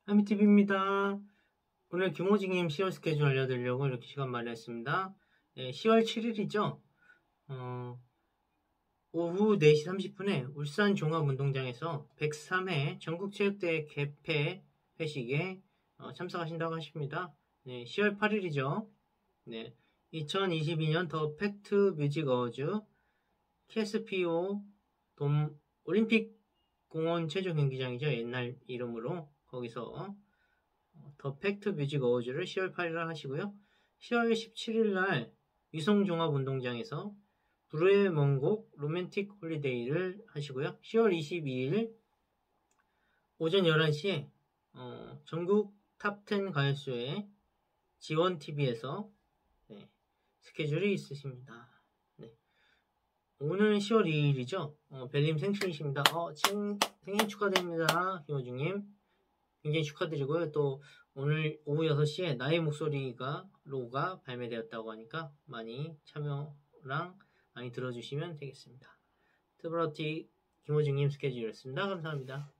하미TV입니다. 오늘 김호징님 10월 스케줄 알려드리려고 이렇게 시간 마련했습니다. 10월 7일이죠. 오후 4시 30분에 울산 종합운동장에서 103회 전국체육대회 개폐 회식에 참석하신다고 하십니다. 10월 8일이죠. 2022년 더 팩트 뮤직 어워즈 KSPO 돔 올림픽 공원 체조 경기장이죠. 옛날 이름으로 거기서 더 팩트 뮤직 어워즈를 10월 8일 하시고요. 10월 17일 날 위성종합운동장에서 불후의 명곡 로맨틱 홀리데이를 하시고요. 10월 22일 오전 11시에 전국 탑10 가요쇼의 지원TV에서 스케줄이 있으십니다. 오늘은 10월 2일이죠. 벨님 생신이십니다. 생신 축하드립니다. 김호중님. 굉장히 축하드리고요. 또 오늘 오후 6시에 나의 목소리가 로가 발매되었다고 하니까 많이 참여랑 많이 들어주시면 되겠습니다. 트브라우티 김호중님 스케줄이었습니다. 감사합니다.